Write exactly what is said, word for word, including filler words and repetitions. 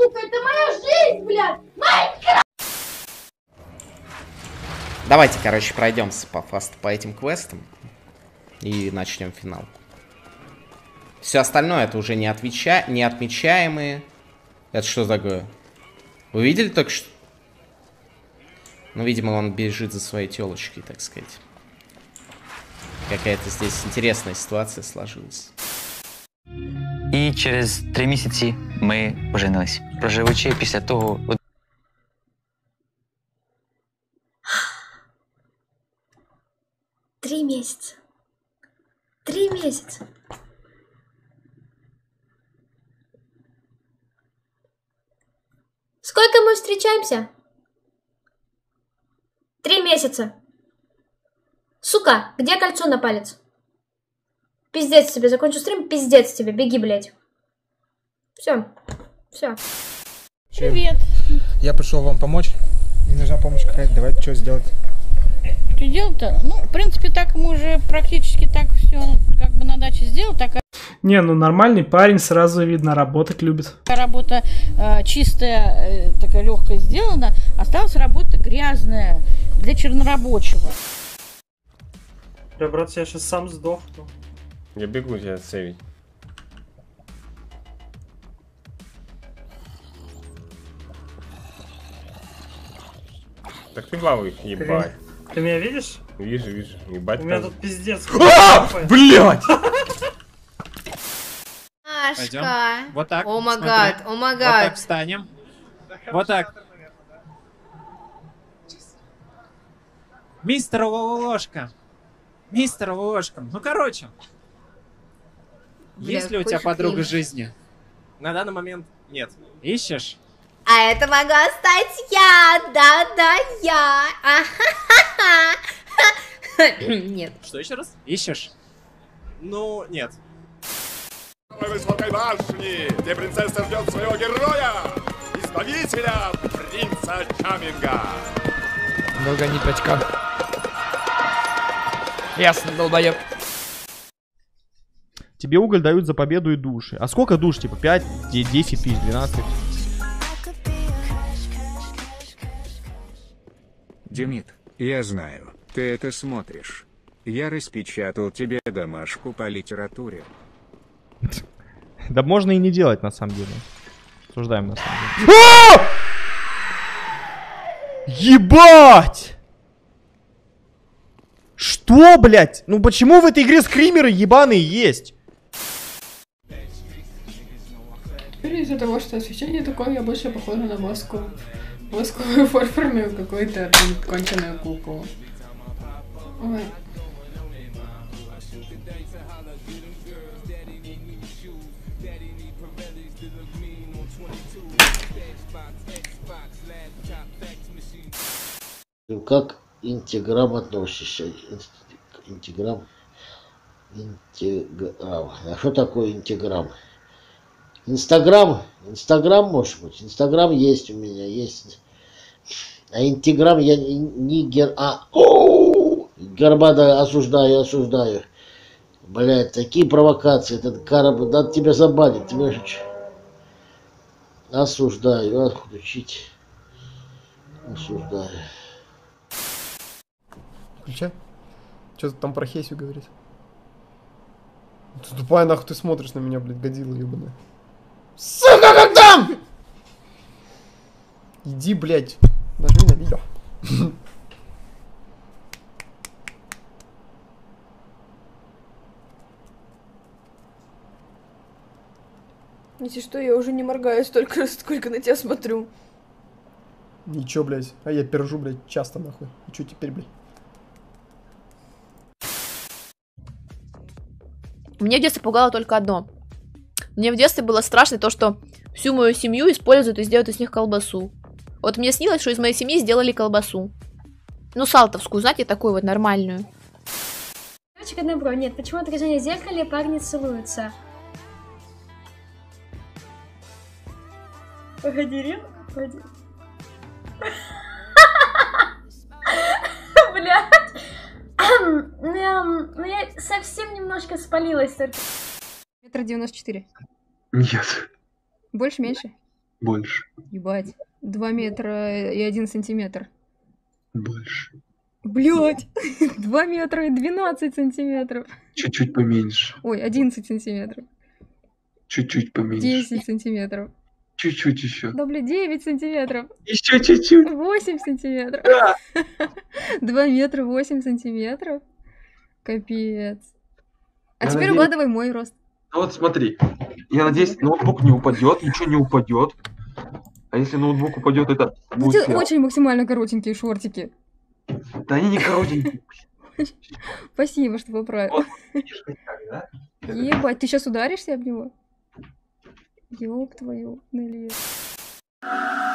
сука, это моя жизнь, блядь! Майнкрафт! Давайте, короче, пройдемся по фасту по этим квестам. И начнем финал. Все остальное это уже не, отвеча... не отмечаемые. Это что такое? Вы видели только что? Ну, видимо, он бежит за своей телочкой, так сказать. Какая-то здесь интересная ситуация сложилась. І через три місяці ми поженились. Проживучи після того... Три месяца. Три месяца. Сколько мы встречаемся? Три месяца. Сука, где кольцо на палец? Пиздец тебе, закончу стрим, пиздец тебе, беги, блядь. Все, все. Привет. Я пришел вам помочь. Мне нужна помощь какая-то. Давайте что сделать? Что делать-то? Ну, в принципе, так мы уже практически так все как бы на даче сделал. Такая Не, ну нормальный парень, сразу видно, работать любит. работа э, чистая, э, такая легкая сделана. Осталась работа грязная для чернорабочего. Бля, брат, я сейчас сам сдохну. Я бегу тебя сейвить. Так ты бабу их ебать. Ты меня видишь? Вижу, вижу. Ебать. У меня там... тут пиздец. Блять! Машка. Вот так. О май гад, о май гад. Вот так встанем. Вот так. Мистер Ложка. Мистер Ложка. Ну, короче. Бля, Есть ли у тебя хочешь подруга кринж? жизни? На данный момент нет. Ищешь? А это могла стать я, да-да, я. А-ха-ха-ха. Нет. Что еще раз? Ищешь? Ну, нет. Высокой башни, где принцесса ждет своего героя, избавителя, принца Чаминга. Долго не пятька. Ясно, долбоеб. Тебе уголь дают за победу и души. А сколько душ? Типа пять, десять тысяч, двенадцать? Демид, я знаю, ты это смотришь. Я распечатал тебе домашку по литературе. Да можно и не делать, на самом деле. Осуждаем, на самом деле. Ебать! Что, блядь? Ну почему в этой игре скримеры ебаные есть? Теперь из-за того, что освещение такое, я больше похожа на воску. Восковую фарфорную какую-то конченую куклу. Ой. Как интеграм относишься? Интеграм? Интеграм. А что такое интеграм? Инстаграм? Инстаграм, может быть? Инстаграм есть у меня, есть. А интеграм я не гер... А, Горбада осуждаю, осуждаю. Блядь, такие провокации. Этот караб, надо тебя забанить, ты понимаешь? Осуждаю, отключить. Осуждаю. Включай. Что там про Хесю говорит? Ты тупая, нахуй ты смотришь на меня, блядь, годила ебаная. Сука, как там? Иди, блядь. Нажми на видео. Если что, я уже не моргаю столько, сколько на тебя смотрю. Ничего, блядь. А я пержу, блядь, часто, нахуй. И что теперь, блядь? Мне в детстве пугало только одно. Мне в детстве было страшно то, что всю мою семью используют и сделают из них колбасу. Вот мне снилось, что из моей семьи сделали колбасу. Ну, салтовскую, знаете, такую вот нормальную. Девочка добро, нет, почему отражение в зеркале парни целуются? Погоди, Рин, погоди. Блядь. Ну я совсем немножко спалилась только. Метр девяносто четыре. Нет. Больше, меньше? Больше. Ебать. Два метра и один сантиметр. Больше. Блять! Два метра и двенадцать сантиметров. Чуть-чуть поменьше. Ой, одиннадцать сантиметров. Чуть-чуть поменьше. Десять сантиметров. Чуть-чуть еще. Да, блядь, девять сантиметров. Еще чуть-чуть. Восемь сантиметров. Да. Два метра восемь сантиметров. Капец. А Я теперь надеюсь- угадывай мой рост. Ну вот смотри. Я надеюсь, ноутбук не упадет, ничего не упадет. А если ноутбук упадет, это У будет тебя фиаско. очень максимально коротенькие шортики. Да они не коротенькие. Спасибо, что поправил. Видишь, как, да? Ебать, ты сейчас ударишься об него? Ёб твою налево.